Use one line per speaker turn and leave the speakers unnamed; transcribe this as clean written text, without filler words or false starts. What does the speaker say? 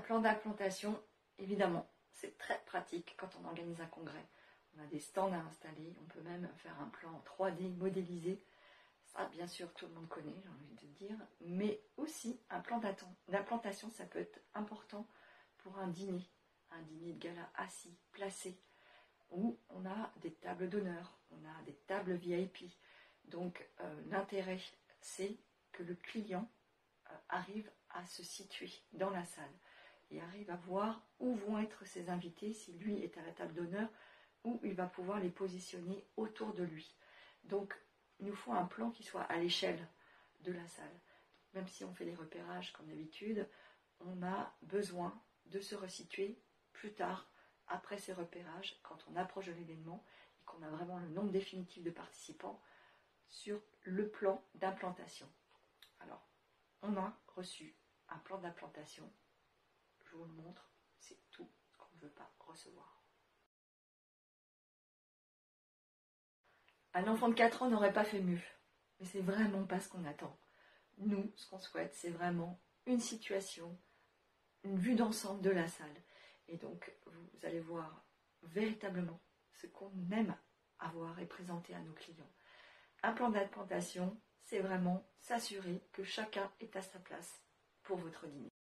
plan d'implantation, évidemment, c'est très pratique quand on organise un congrès. On a des stands à installer, on peut même faire un plan en 3D modélisé. Ça, bien sûr, tout le monde connaît, j'ai envie de dire. Mais aussi, un plan d'implantation, ça peut être important pour un dîner de gala assis, placé, où on a des tables d'honneur, on a des tables VIP. Donc, l'intérêt, c'est que le client arrive à se situer dans la salle et arrive à voir où vont être ses invités, si lui est à la table d'honneur, où il va pouvoir les positionner autour de lui. Donc, il nous faut un plan qui soit à l'échelle de la salle. Même si on fait des repérages comme d'habitude, on a besoin de se resituer plus tard, après ces repérages, quand on approche de l'événement et qu'on a vraiment le nombre définitif de participants sur le plan d'implantation. Alors, on a reçu un plan d'implantation. Je vous le montre, c'est tout ce qu'on ne veut pas recevoir. Un enfant de 4 ans n'aurait pas fait mieux, mais c'est vraiment pas ce qu'on attend. Nous, ce qu'on souhaite, c'est vraiment une situation, une vue d'ensemble de la salle. Et donc, vous allez voir véritablement ce qu'on aime avoir et présenter à nos clients. Un plan d'implantation, c'est vraiment s'assurer que chacun est à sa place pour votre dîner.